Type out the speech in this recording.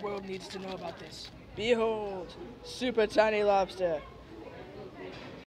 world needs to know about this. Behold, super tiny lobster.